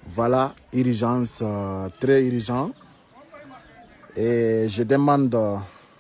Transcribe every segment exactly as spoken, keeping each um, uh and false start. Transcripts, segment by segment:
Voilà, urgence, euh, très urgent. Et je demande... Euh,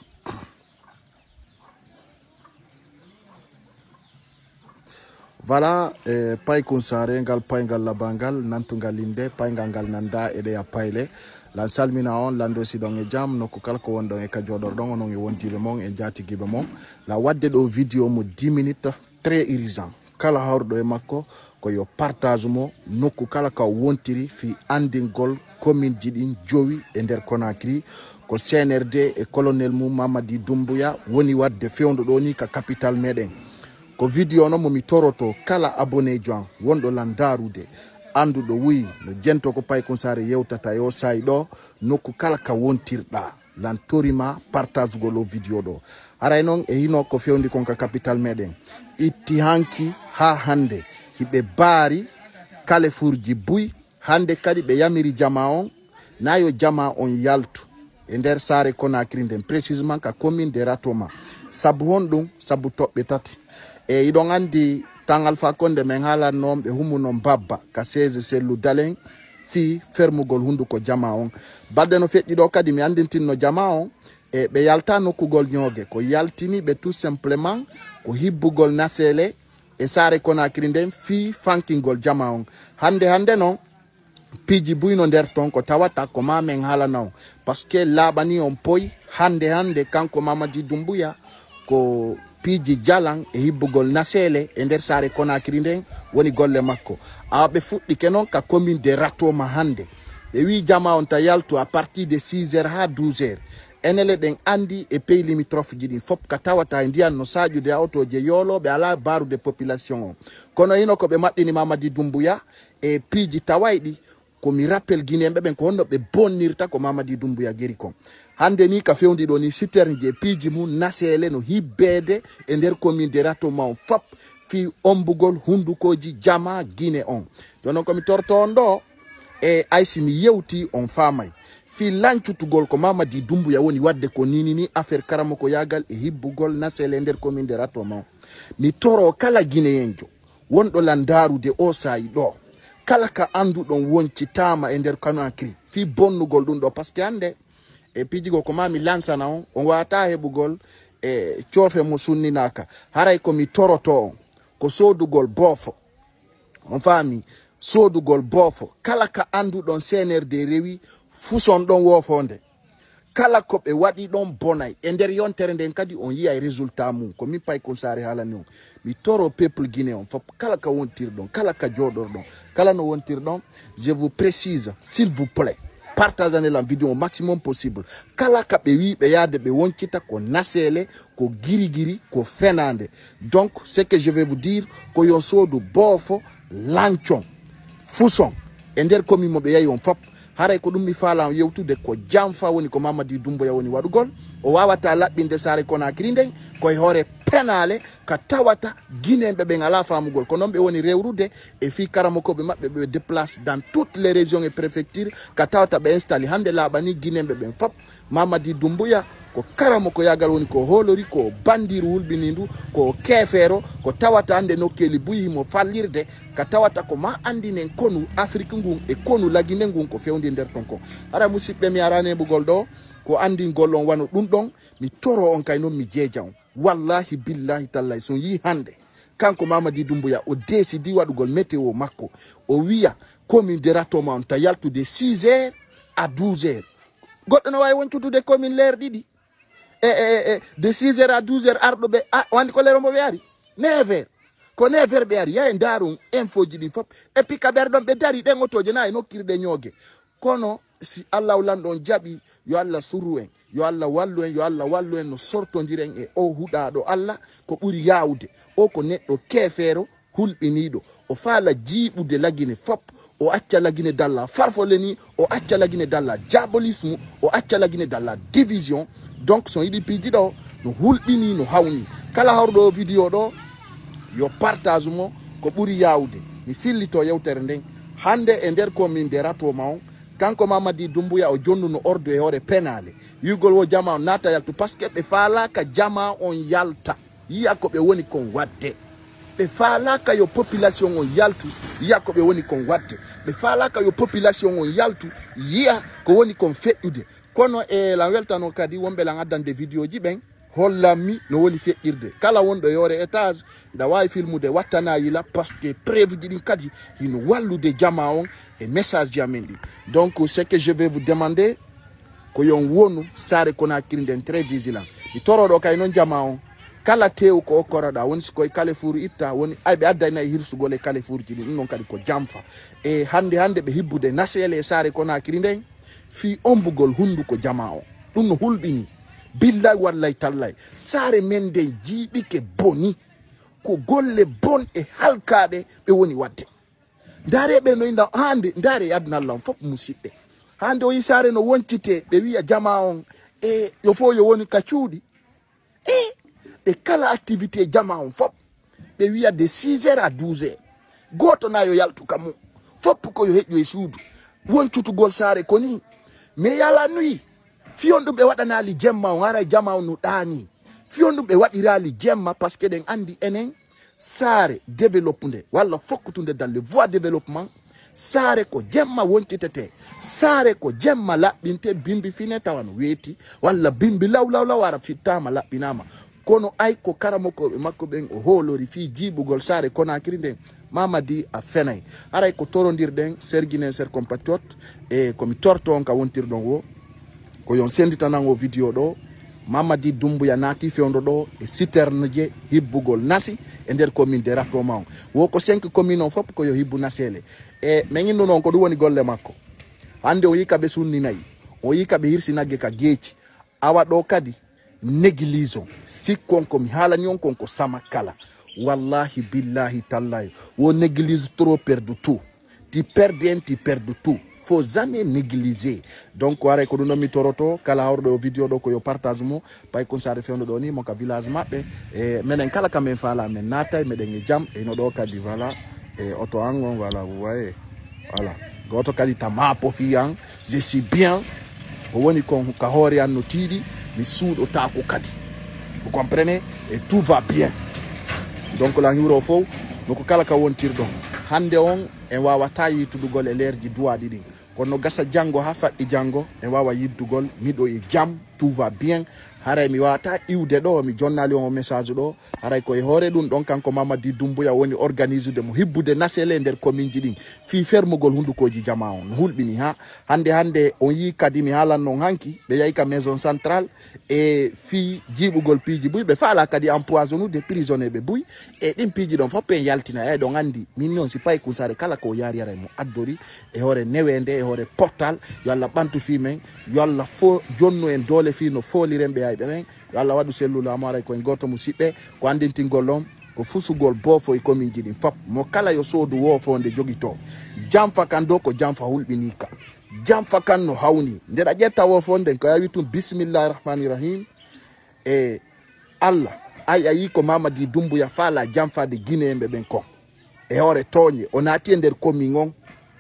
voilà, eh, pay kunsare ngal pay ngal labangal nantungal linde pay ngal nanda ede ya payle la salmina on lando si don e jam nokku kala ko won don e ka jodor don on e wontile mon e jati gibe mon la wadde do video mo dix minutes très urgent kala hawrdo e makko ko yo partage mo nokku kala ka wontiri fi andingol commune jidin jowi e der Conakry ko C N R D e colonel mum Mamadi Doumbouya woni wadde fewndo do ni ka capital meden ko video no mo mi toroto kala abonné joan wondo landarude andudo wi no jento ko pay konsare yewtata yo saydo nokku kala ka wontirda lan torima partage golo video do aray non e hino ko fewndi kon ka capital meden itti hanki ha hande hibe bari kale furji buy hande kadi be yamiri jama on nayo jama on yaltu e nder sare Conakry nden précisément ka commune de Ratoma sabu hondum sabu tobbe tati e idon andi tangal fa konde men hala nom be humuno babba ka seize sellu dalen fi fermugol hunduko jama on badde no feddi do kadi mi andintinno jama on e be yalta nokkugol nyoge ko yaltini be tout simplement ko hibbugol nasele e sare Conakry nden fi fankingol jama on hande hande non piji buyno nder ton ko tawata ko ma men hala naw parce que labani on poy hande hande kanko Mamadi Doumbouya ko piji jalan e hibbugol nasele e nder sare Conakry nden woni golle makko abe fuddi kenon ka commune de Ratoma hande be wi jama on ta yaltu à partir de six heures ha douze heures enele den andi e pays limitrophe jidi fop ka tawata ndian no saaju de auto je yolo be ala baru de population kono ino ko be maddini Mamadi Doumbouya e piji tawaydi ko mi rappel guinéen ben ko hondo be bonnirta ko Mamadi Doumbouya geri kon hande ni ka fewndi do ni citerne je piji mu nasele no hibbede e nder commune de Ratoma on fop fi ombugol hundukoji jama guiné on dono ko mi torto on do e aysi mi yewti on famay fi lancutugol ko Mamadi Doumbouya woni wadde ko nini ni affaire karamo ko yagal e hibbugol nasele e nder commune de Ratoma mi toro kala guinéenjo wondo landarude o sayi do kala ka andu don woncitama e nder Conakry fi bonnugol dum do parce que ande e pijigo ko mami lansana on on wata hebugol e ciofe mo sunninaka haray ko mi toroto ko sodugol bofo on fami sodugol bofo kala ka andu don C N R D rewi fuson don wofonde kala ko be wadi don bonay e nder yontere nden kadi on yi ay résultat mum ko mi pay ko sare halani on mi toro peuple guinéen fop kala ka wontir don kala ka jodor don kala no wontir don je vous précise s'il vous plaît partagez la vidéo au maximum possible kala ka be wi be yade be wonkita ko nasele ko giri giri ko fenande donc ce que je vais vous dire ko yon sodu bofo lanchon fuson e nder komi mo be yayi on fop haray ko dum mi fala yewtude ko jamfa woni ko Mamadi Doumbouya woni wadugol o wawata labbinde sare Conakry nden koy hore penale ka tawata guinéen be ngala famugol ko non be woni rewrude e fi karamoko be mabbe be déplace dans toutes les régions et préfectures ka tawata be installé hande labani guinéen be ben fop Mamadi Doumbouya ko karamoko yagal woni ko holori ko bandiru wulbinindu ko kefero ko tawata hande nokkeli buyi mo fallirde ka tawata ko ma andinen konu Afrique ngun e konu lagine ngun ko fewndi nder ton ko ara musibbe mi arane bugol do ko andi gollon wano dum don mi toro on kay non mi jeeja on wallahi billahi tallahi son yi hande kanko Mamadi Doumbouya o décidi wadugol météo makko o wiya commune de Ratoma on ta yaltu de six heures à douze heures goddo no way woncutude commune leer didi e e e de six heures à douze heures ardo be wandi ko leero mo be ari neuf heures ko neuf heures be ari ya ndarum info jidi fop e puis ka berdon be dari den otoje nay no kirde nyoge kono si Allah landon jabi yo Allah suru en yo Allah wallu en yo Allah wallu en no sortondiren e o hudado Allah ko buri yawde o ko neddo kefero hulbinido o faala jibude lagine fop o acca lagine dalla farfoleni o acca lagine dalla diabolisme o acca lagine dalla division donc son idi piji do no hulbini no hawni kala hawdo video do yo partage mo ko buri yawde mi fillito yewtere nden hande e nder commune de Ratoma on kanko Mamadi Doumbouya o jonnu no ordo e hore penale yugol wo jama on nata yaltu parce que be faala ka jama on yalta yiya ko be woni kon wadde be fala ka yo population on yaltu ya ko be woni kon watte be fala ka yo population on yaltu ya ko woni kon fe'ude kono e la welta no kadi wonbe la ngadan de video ji ben hollami no woni fe'irde kala wondo yore étage da way filmude wattana yila parce que prévu di kadi hino wallude jama on et message jamendi. Donc ce que je vais vous demander ko yon wonu sare kona kirnden très vigilant di torodo kay non jama on kala tew ko koroda woni sikoy kale furu itta woni aybe addayna hirsu gole kale furu ji non kadi ko jamfa e hande hande be hibbude nasele sare kona kirnden fi ombugol hundu ko jama on dum no hulbini billahi wallahi tallahi sare mende jibi ke boni ko golle bon e halkade be woni wadde ndare be no inda hande ndare yadna Allah fop musibbe hande o yisare no wontite be wiya jama on e yo fo yo woni ka cuudi e be kala activité jama on fop be wiya de six heures à douze heures goto na yo yaltu kamu fop ko yo hejjo e suudu woncutu gol sare koni me yala nuyi fiyondum be wadana li jemma on ara jama on no dani fiyondum be wadira li jemma parce que den andi enen sare développunde walla fokkutunde dans le voie développement sare ko jemma wontitete sare ko jemma labbinte bimbi fine tawan weti walla bimbi law law law ara fitama labbinama kono ay ko karamoko be makko ben o holori fi jibugol sare kona kirinde Mamadi a fenay aray ko torondirden serginen ser compatriote e komi torto on ka wontirdon wo ko yon sendita nango video do Mamadi Doumbouya nati fewndo do e citerne je hibbugol nasi e nder commune de Ratoma wo ko cinq commune on fop ko yo hibbu nasele e mengindo non ko du woni golle makko hande o yika be sunni nayi o yika be hirsi nagge ka geeci awa do kadi néglisons sikkon ko mi halani on kon ko sama kala wallahi billahi tallahi wo néglige trop perdre tout tu perds tu perds tout faut jamais négliger donc wara ko dum mi toroto kala hawrdo video do ko yo partage mo pay kon sare fewndo do ni mo ka village mabbe e menen kala kam en fala men natay meden e jam e no do kadi voilà e auto angon voilà vous voyez voilà goto kadi tamapo fiyan je suis bien o woni kon ka hori an no tidi mi suudo ta ko kadi vous comprenez et tout va bien donc la nyuro fo noko kala ka wontirdo hande on en wawata yitudugol e lerji duwa didi kono gasa jango ha faddi jango en wawa yiddugol mido e jam tout va bien haray mi wata iwde do mi jonnali on message do haray ko e hore dun don kanko Mamadi Doumbouya woni organise de mo hibbude nasele nder commune ji din fi fermugol hundukoji jama on hulbini ha hande hande on yi kadi mi halan non hanki be yayi ka maison centrale e fi jibugol piji buy be fala kadi empoisonu de prisonniers be buy e dim piji don fo pen yaltina e don andi min non si pay kusare kala ko yari yare mo addori e hore newende e hore portal yalla bantu fi men yalla fo jonno en dole fi no folirembe ay ben yalla wadu sellula amara ko en goto musibbe ko andintingol lom ko fusugol bofo e komin jidin fap mo kala yo sodu wo fonde jogito jamfa kan do ko jamfa hulbinika jamfa kan no hawni ndeda jetta wo fonde ko yawi tum bismillahir rahmanir rahim e Allah ay ayi ko Mamadi Doumbouya fala jamfa de guinéembe ben ko e hore toñe onati nder komin on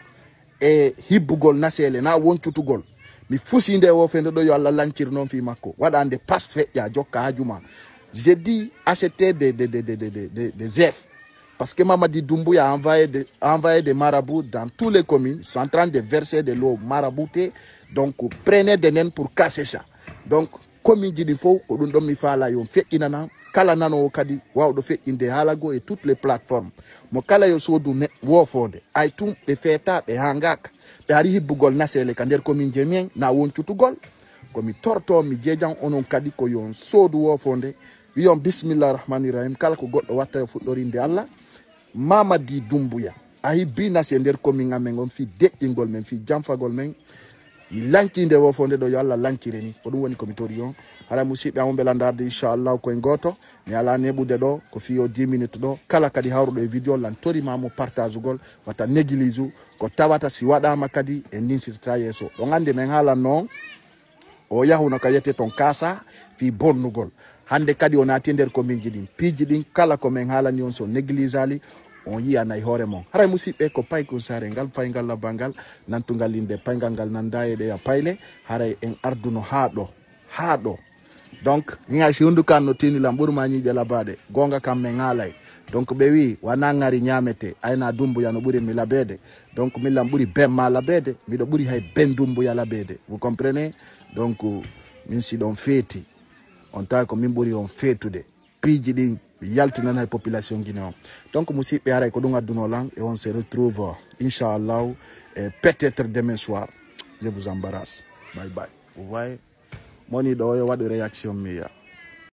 e hibbugol nasele na woncutugol mi fusinde wo fende do yo Allah lancir non fi makko wadande passe fe ya jokka hajuma j'ai dit acheter des des des des des des F parce que Mamadi Doumbouya a envoyé des envoyé des marabouts dans toutes les communes sont en train de verser de l'eau marabouté donc prenez des naines pour casser ça donc commune di fo ko dum do mi fala yo fe inana kala nano kadi wawdo fe inde halago et toutes les plateformes mo kala yo sodu ne wo fonde ay tum be feta be hangaka be ari hibbugol nasele ka nder commune jemien na woncutugol ko mi torto mi jejan onon kadi ko yon sodu wo fonde wiyon bismillahir rahmanir rahim kala ko goddo watta yo fuddorinde Allah Mamadi Doumbouya ayi bina se nder commune amen on fi dekkingol men fi jamfagol men lankinde wo fonde do yo Allah lankire ni ko dum woni komitori on hara musibbe ambe landarde inshallah ko en goto mi ala nebude do ko fiyo dix minutes do kala kadi hawrudo e video lan tori mamo partage gol wata néglige ko tawata si wadama kadi e ninsita yeso do ngande men hala non o yahuna ka yete ton kasa fi bonnugol hande kadi onati nder ko min jidin piji din kala ko men hala ni on so néglisali on yi anay hore mon haray musibbe ko pay ko sare ngal pay ngal labangal nantungal inde pay ngal nanda e de ya payle haray en arduno haado haado donc nga si undu kan no tini la mburu ma nyija la bade gonga kam me ngalay donc be wi wana ngari nyamete ayna dumbu ya no buri mi labede donc mi lamburi ben ma labede mi do buri hay ben dumbu ya labede vous comprenez donc min si don feti on ta ko min buri on fetude piji din yaltina na population guinéen donc musi be ara ko dunga dunolan et on se retrouve inchallah et peut-être demain soir je vous embarrasse bye bye vous voyez moni do yo wadu réaction miya